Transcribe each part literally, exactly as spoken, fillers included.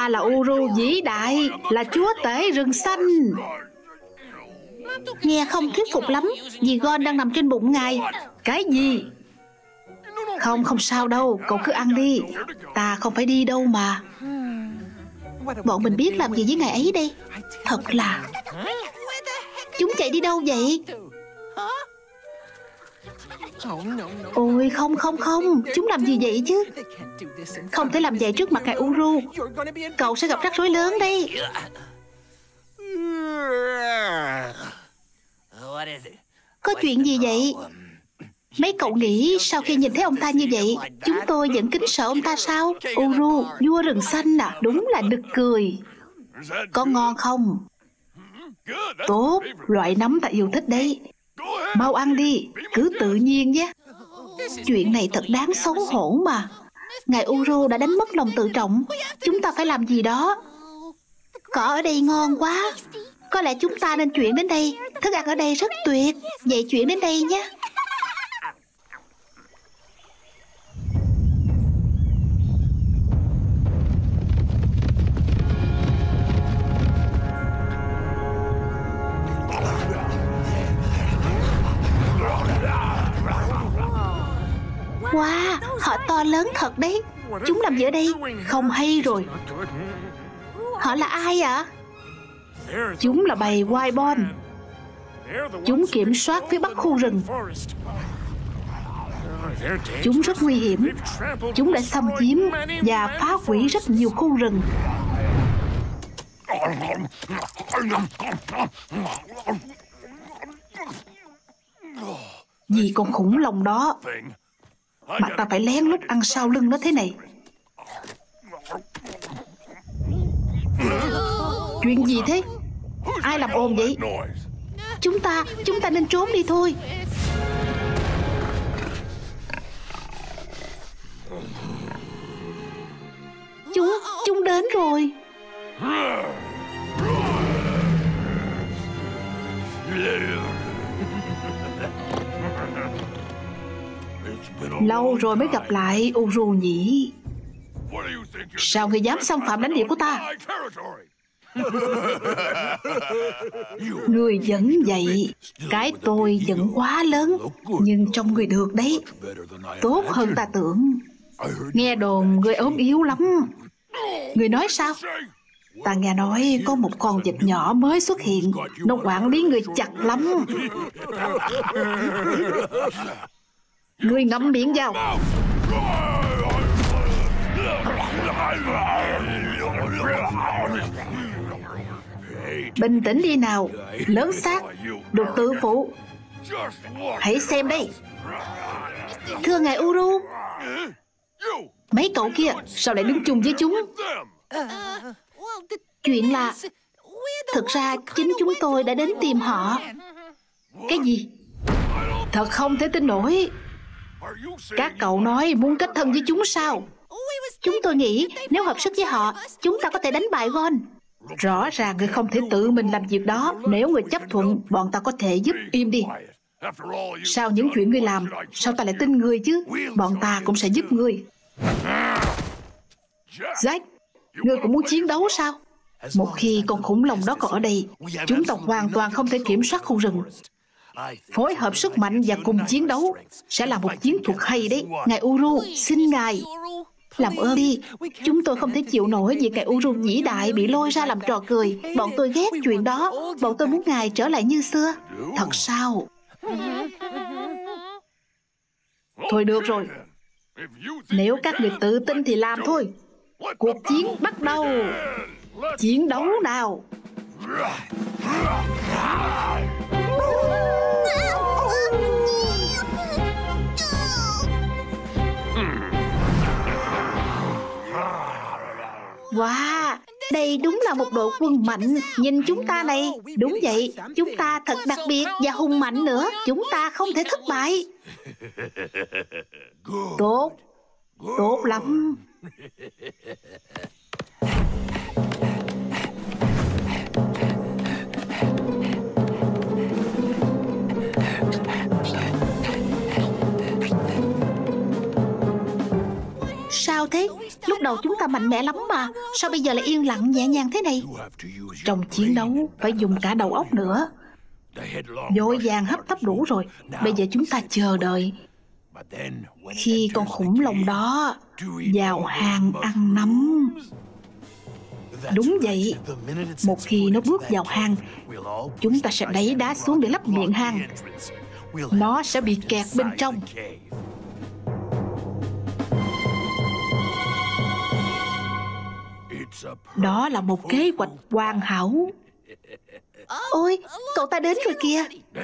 Ta là Uru vĩ đại, là chúa tể rừng xanh. Nghe không thuyết phục lắm, vì Gon đang nằm trên bụng ngài. Cái gì? Không, không sao đâu, cậu cứ ăn đi. Ta không phải đi đâu mà. Bọn mình biết làm gì với ngài ấy đây? Thật là... Chúng chạy đi đâu vậy? Ôi không không không, chúng làm gì vậy chứ? Không thể làm vậy trước mặt ngài Uru. Cậu sẽ gặp rắc rối lớn đây. Có chuyện gì vậy? Mấy cậu nghĩ sau khi nhìn thấy ông ta như vậy, chúng tôi vẫn kính sợ ông ta sao? Uru, vua rừng xanh à, đúng là nực cười. Có ngon không? Tốt, loại nấm ta yêu thích đấy. Mau ăn đi, cứ tự nhiên nhé. Chuyện này thật đáng xấu hổ mà. Ngài Uru đã đánh mất lòng tự trọng. Chúng ta phải làm gì đó. Cỏ ở đây ngon quá. Có lẽ chúng ta nên chuyển đến đây. Thức ăn ở đây rất tuyệt. Vậy chuyển đến đây nhé. Wow, họ to lớn thật đấy. Chúng làm gì ở đây? Không hay rồi. Họ là ai ạ? Chúng là bầy Wyborn. Chúng kiểm soát phía bắc khu rừng. Chúng rất nguy hiểm. Chúng đã xâm chiếm và phá hủy rất nhiều khu rừng. Vì con khủng long đó mà ta phải lén lút ăn sau lưng nó thế này. Chuyện gì thế? Ai làm ồn vậy? Chúng ta, chúng ta nên trốn đi thôi. Chúng, chúng đến rồi. Lâu rồi mới gặp lại, Uru nhỉ? Sao ngươi dám xâm phạm lãnh địa của ta? Ngươi vẫn vậy. Cái tôi vẫn quá lớn, nhưng trong ngươi được đấy. Tốt hơn ta tưởng. Nghe đồn ngươi ốm yếu lắm. Ngươi nói sao? Ta nghe nói có một con vật nhỏ mới xuất hiện. Nó quản lý ngươi chặt lắm. Ngươi ngậm miệng vào. Bình tĩnh đi nào, lớn xác, đồ tự phụ. Hãy xem đây. Thưa ngài Uru. Mấy cậu kia sao lại đứng chung với chúng? Chuyện là thực ra chính chúng tôi đã đến tìm họ. Cái gì? Thật không thể tin nổi. Các cậu nói muốn kết thân với chúng sao? Chúng tôi nghĩ nếu hợp sức với họ, chúng ta có thể đánh bại Gon. Rõ ràng người không thể tự mình làm việc đó. Nếu người chấp thuận, bọn ta có thể giúp. Im đi. Sau những chuyện ngươi làm, sao ta lại tin ngươi chứ? Bọn ta cũng sẽ giúp ngươi. Jack, ngươi cũng muốn chiến đấu sao? Một khi con khủng long đó còn ở đây, chúng ta hoàn toàn không thể kiểm soát khu rừng. Phối hợp sức mạnh và cùng chiến đấu sẽ là một chiến thuật hay đấy. Ngài Uru, xin ngài làm ơn đi. Chúng tôi không thể chịu nổi việc ngài Uru vĩ đại bị lôi ra làm trò cười. Bọn tôi ghét chuyện đó. Bọn tôi muốn ngài trở lại như xưa. Thật sao? Thôi được rồi. Nếu các người tự tin thì làm thôi. Cuộc chiến bắt đầu. Chiến đấu nào. Wow, đây đúng là một đội quân mạnh. Nhìn chúng ta này. Đúng vậy, chúng ta thật đặc biệt và hùng mạnh nữa. Chúng ta không thể thất bại. Tốt, tốt lắm. Sao thế? Lúc đầu chúng ta mạnh mẽ lắm mà, sao bây giờ lại yên lặng nhẹ nhàng thế này? Trong chiến đấu phải dùng cả đầu óc nữa. Vội vàng hấp tấp đủ rồi, bây giờ chúng ta chờ đợi. Khi con khủng long đó vào hang ăn nấm. Đúng vậy, một khi nó bước vào hang, chúng ta sẽ đẩy đá xuống để lấp miệng hang. Nó sẽ bị kẹt bên trong. Đó là một kế hoạch hoàn hảo. Ôi, cậu ta đến rồi kìa.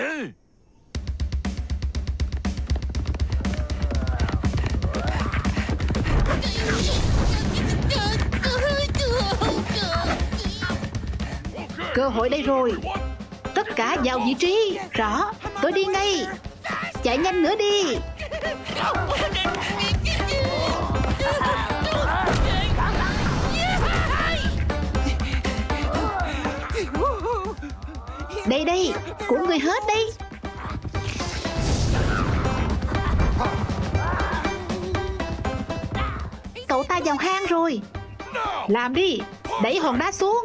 Cơ hội đây rồi. Tất cả vào vị trí. Rõ, tôi đi ngay. Chạy nhanh nữa đi. Đây đây, của người hết đây. Cậu ta vào hang rồi. Làm đi, đẩy hòn đá xuống.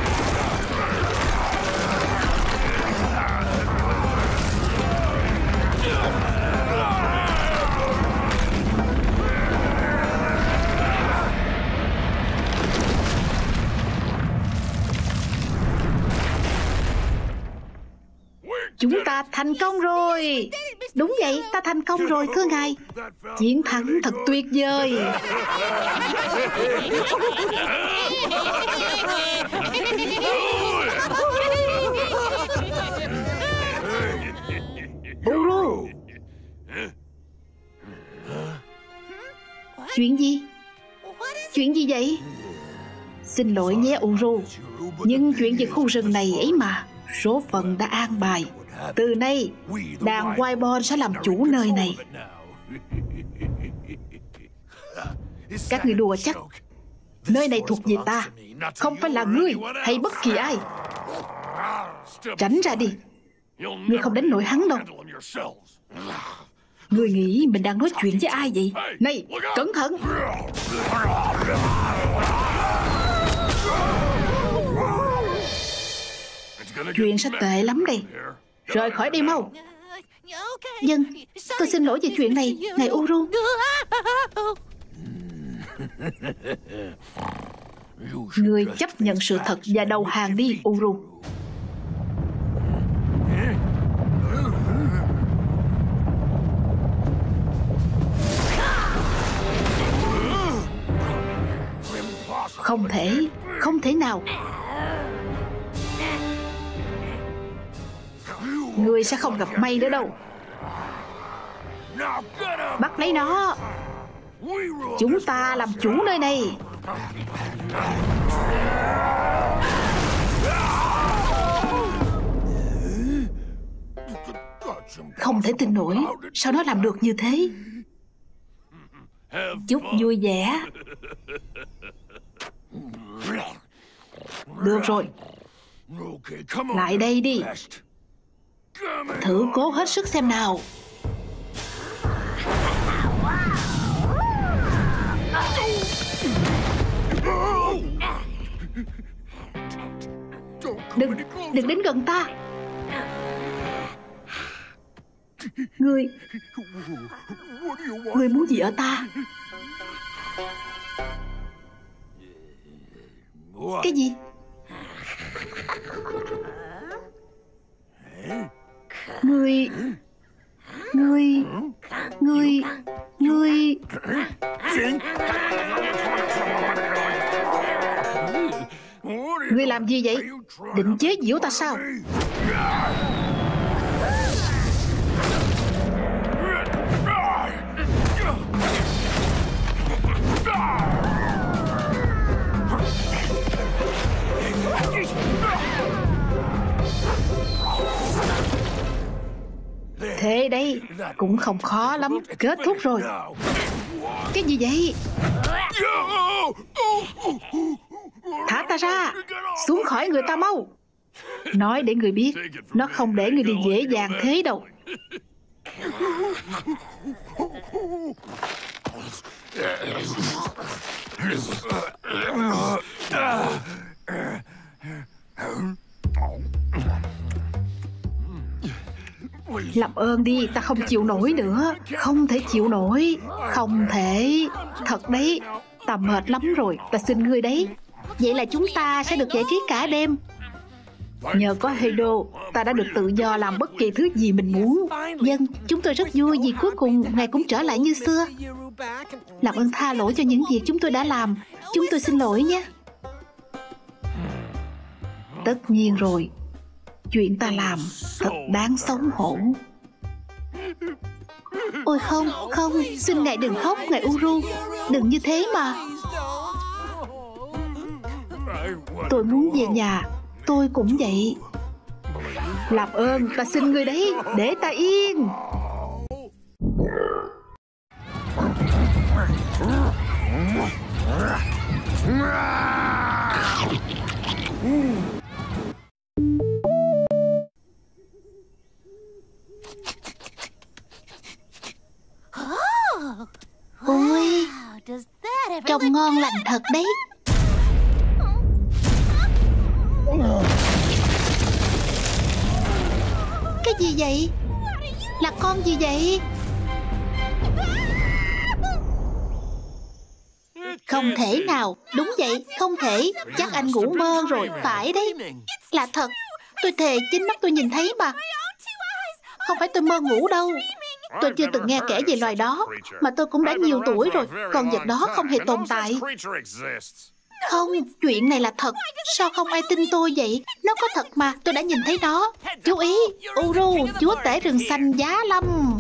Chúng ta thành công rồi. Đúng vậy, ta thành công rồi thưa ngài. Chiến thắng thật tuyệt vời. Uru. Chuyện gì? Chuyện gì vậy? Xin lỗi nhé Uru, nhưng chuyện về khu rừng này ấy mà, số phận đã an bài. Từ nay, đàn Wyborn sẽ làm chủ nơi này. Các người đùa chắc. Nơi này thuộc về ta, không phải là ngươi hay bất kỳ ai. Tránh ra đi. Ngươi không đánh nổi hắn đâu. Ngươi nghĩ mình đang nói chuyện với ai vậy? Này, cẩn thận. Chuyện sẽ tệ lắm đây. Rời khỏi đây mau. Dân, tôi xin lỗi về chuyện này, ngài Uru. Ngươi chấp nhận sự thật và đầu hàng đi, Uru. Không thể, không thể nào. Ngươi sẽ không gặp may nữa đâu. Bắt lấy nó. Chúng ta làm chủ nơi này. Không thể tin nổi. Sao nó làm được như thế? Chúc vui vẻ. Được rồi. Lại đây đi. Thử cố hết sức xem nào. Đừng, đừng đến gần ta. Ngươi, ngươi muốn gì ở ta? Cái gì? Ngươi, ngươi, ngươi, ngươi. Ngươi làm gì vậy? Định chế giễu ta sao? Thế đấy, cũng không khó lắm. Kết thúc rồi. Cái gì vậy? Thả ta ra. Xuống khỏi người ta mau. Nói để người biết, nó không để người đi dễ dàng thế đâu. Làm ơn đi, ta không chịu nổi nữa. Không thể chịu nổi. Không thể. Thật đấy, ta mệt lắm rồi. Ta xin ngươi đấy. Vậy là chúng ta sẽ được giải trí cả đêm. Nhờ có Heido, ta đã được tự do làm bất kỳ thứ gì mình muốn. Dân, chúng tôi rất vui vì cuối cùng ngài cũng trở lại như xưa. Làm ơn tha lỗi cho những việc chúng tôi đã làm. Chúng tôi xin lỗi nhé. Tất nhiên rồi. Chuyện ta làm thật đáng xấu hổ. Ôi không, không, xin ngài đừng khóc, ngài Uru. Đừng như thế mà. Tôi muốn về nhà. Tôi cũng vậy. Làm ơn, ta xin ngươi đấy. Để ta yên. Ôi, trông ngon lành thật đấy. Cái gì vậy? Là con gì vậy? Không thể nào. Đúng vậy, không thể. Chắc anh ngủ mơ rồi. Phải đấy. Là thật. Tôi thề chính mắt tôi nhìn thấy mà. Không phải tôi mơ ngủ đâu. Tôi chưa từng nghe kể về loài đó. Mà tôi cũng đã nhiều tuổi rồi. Con vật đó không hề tồn tại. Không, chuyện này là thật. Sao không ai tin tôi vậy? Nó có thật mà, tôi đã nhìn thấy nó. Chú ý, Uru, chúa tể rừng xanh Giá Lâm.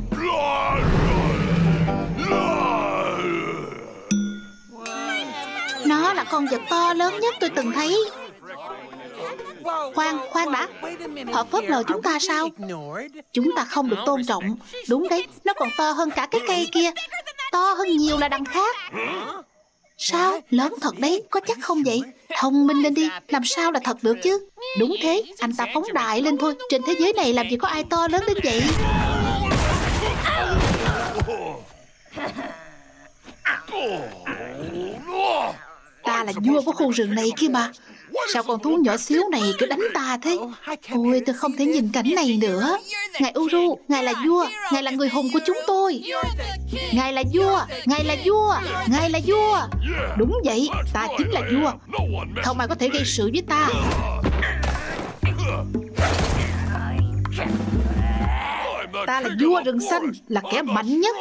Nó là con vật to lớn nhất tôi từng thấy. Khoan, khoan đã. Họ phớt lờ chúng ta sao? Chúng ta không được tôn trọng. Đúng đấy, nó còn to hơn cả cái cây kia. To hơn nhiều là đằng khác. Sao? Lớn thật đấy, có chắc không vậy? Thông minh lên đi, làm sao là thật được chứ? Đúng thế, anh ta phóng đại lên thôi. Trên thế giới này làm gì có ai to lớn đến vậy? Ta là vua của khu rừng này kia mà. Sao con thú nhỏ xíu này cứ đánh ta thế? Ôi, tôi không thể nhìn cảnh này nữa. Ngài Uru, ngài là vua. Ngài là người hùng của chúng tôi. Ngài là vua, ngài là vua, ngài là vua. Đúng vậy, ta chính là vua. Không ai có thể gây sự với ta. Ta là vua rừng xanh, là kẻ mạnh nhất.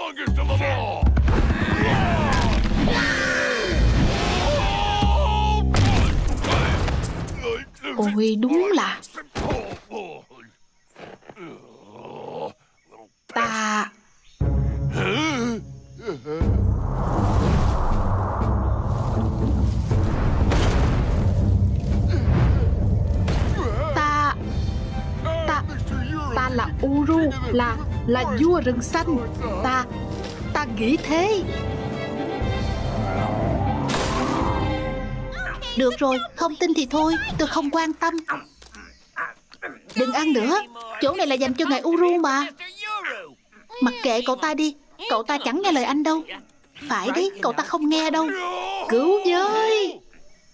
Ôi đúng là Ta Ta Ta Ta là Uru, Là Là vua rừng xanh. Ta Ta nghĩ thế. Được rồi, không tin thì thôi, tôi không quan tâm. Đừng ăn nữa, chỗ này là dành cho ngài Uru mà. Mặc kệ cậu ta đi, cậu ta chẳng nghe lời anh đâu. Phải đấy, cậu ta không nghe đâu. Cứu với!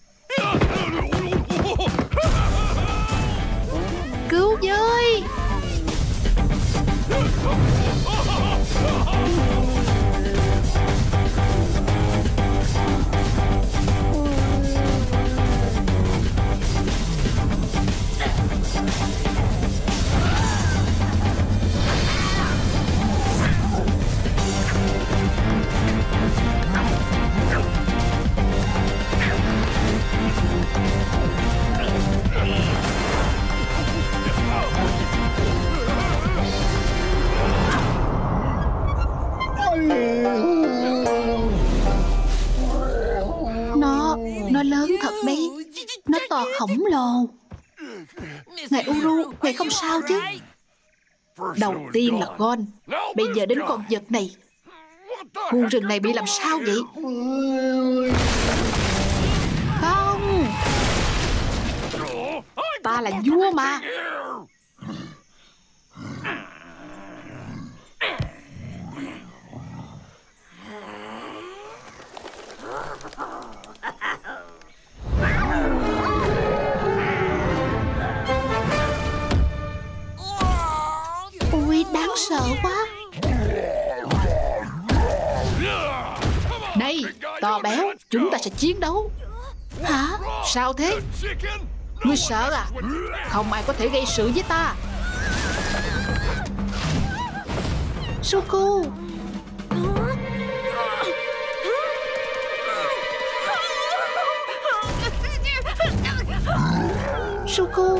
Cứu với! Nó, nó lớn thật đấy. Nó to khổng lồ. Ngài Uru, ngài không sao chứ? Đầu tiên là Gon, bây giờ đến con vật này. Khu rừng này bị làm sao vậy? Không, ta là vua mà. sợ quá. Này, to béo, chúng ta sẽ chiến đấu. Hả? Sao thế? Ngươi sợ à? Không ai có thể gây sự với ta. Suku. Suku.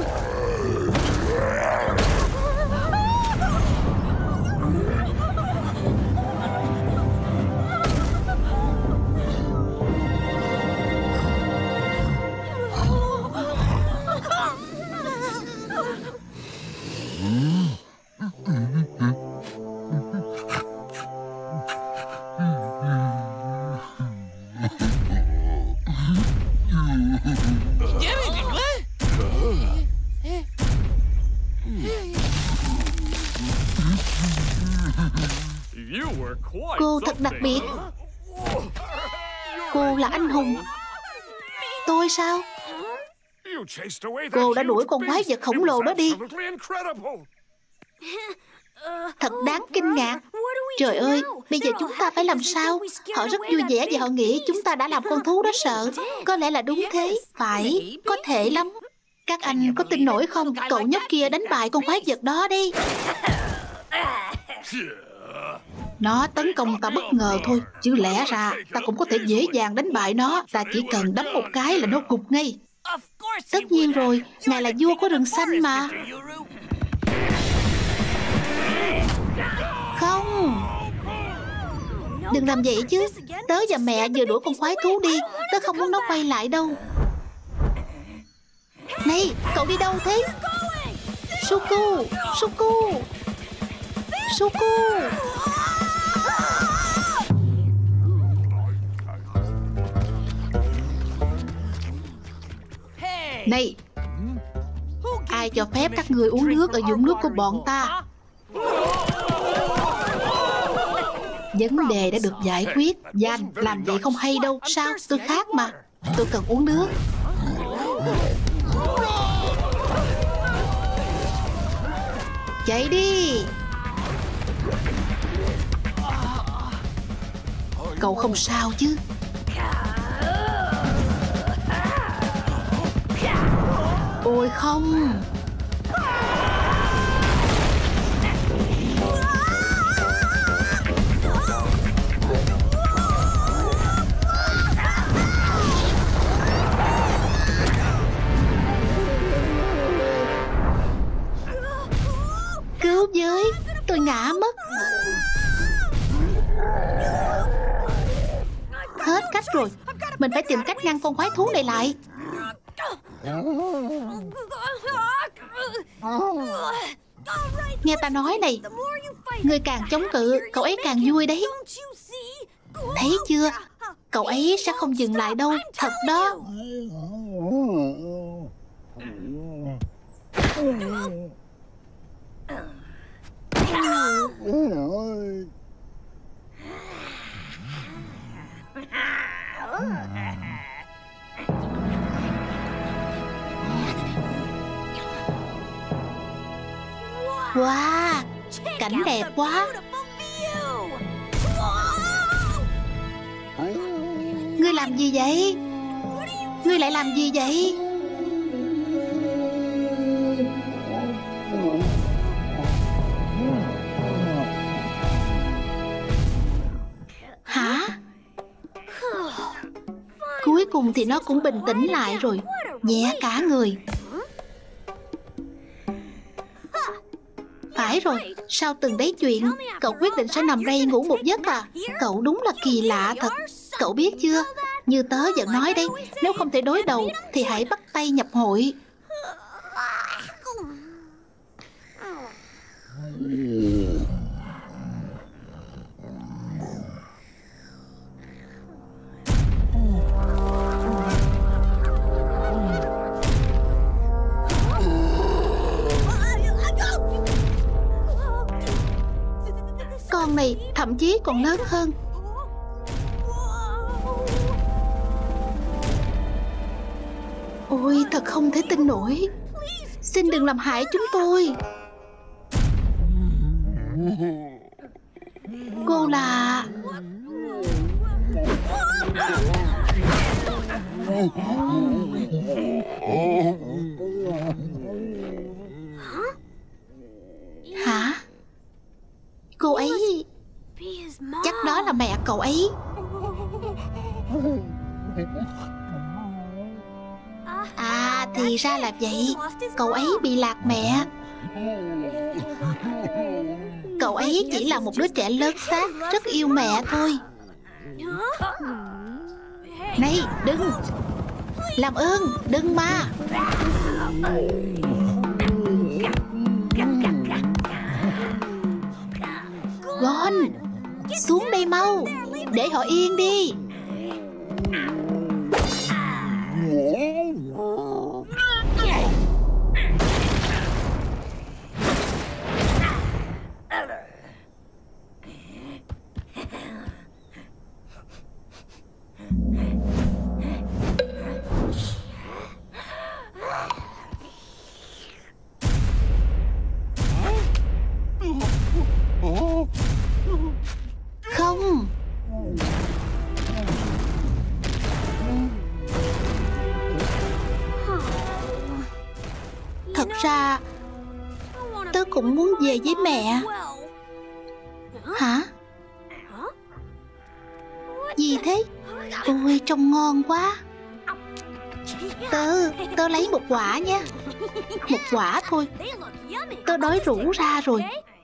Cô thật đặc biệt. Cô là anh hùng. Tôi sao? Cô đã đuổi con quái vật khổng lồ đó đi. Thật đáng kinh ngạc. Trời ơi, bây giờ chúng ta phải làm sao? Họ rất vui vẻ vì họ nghĩ chúng ta đã làm con thú đó sợ. Có lẽ là đúng thế. Phải, có thể lắm. Các anh có tin nổi không? Cậu nhóc kia đánh bại con quái vật đó đi. Nó tấn công ta bất ngờ thôi, chứ lẽ ra ta cũng có thể dễ dàng đánh bại nó. Ta chỉ cần đấm một cái là nó gục ngay. Tất nhiên rồi, ngài là vua của rừng xanh mà. Không, đừng làm vậy chứ. Tớ và mẹ vừa đuổi con quái thú đi. Tớ không muốn nó quay lại đâu. Này, cậu đi đâu thế? Suku, Suku, Suku. Này, ai cho phép các người uống nước ở vũng nước của bọn ta? Vấn đề đã được giải quyết. Danh, làm vậy không hay đâu. Sao? Tôi khác mà. Tôi cần uống nước. Chạy đi. Cậu không sao chứ? Ôi không. Cứu với, tôi ngã mất. Hết cách rồi. Mình phải tìm cách ngăn con quái thú này lại. Nghe ta nói này, người càng chống cự, cậu ấy càng vui đấy. Thấy chưa? Cậu ấy sẽ không dừng lại đâu. Thật đó. Wow, cảnh đẹp quá. Ngươi làm gì vậy? Ngươi lại làm gì vậy? Hả? Cuối cùng thì nó cũng bình tĩnh lại rồi. Nhẹ cả người. Phải rồi, sau từng đấy chuyện, cậu quyết định sẽ nằm đây ngủ một giấc à? Cậu đúng là kỳ lạ thật. Cậu biết chưa? Như tớ vẫn nói đây, nếu không thể đối đầu thì hãy bắt tay nhập hội. Con này thậm chí còn lớn hơn. Ôi, thật không thể tin nổi. Xin đừng làm hại chúng tôi. Cô là... Hả? Cô ấy... Chắc đó là mẹ cậu ấy. À, thì ra là vậy. Cậu ấy bị lạc mẹ. Cậu ấy chỉ là một đứa trẻ lớn xác, rất yêu mẹ thôi. Này, đừng! Làm ơn, đừng mà! Ron, xuống đây mau, để họ yên đi. Không. Thật ra tớ cũng muốn về với mẹ. Hả? Gì thế? Ôi, trông ngon quá. Tớ, tớ lấy một quả nha. Một quả thôi. Tớ đói rũ ra rồi.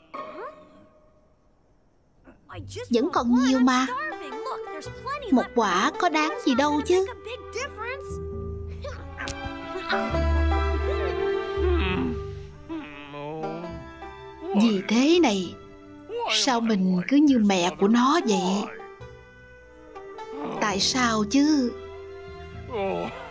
Vẫn còn nhiều mà. Một quả có đáng gì đâu chứ. Gì thế này? Sao mình cứ như mẹ của nó vậy? Tại sao chứ?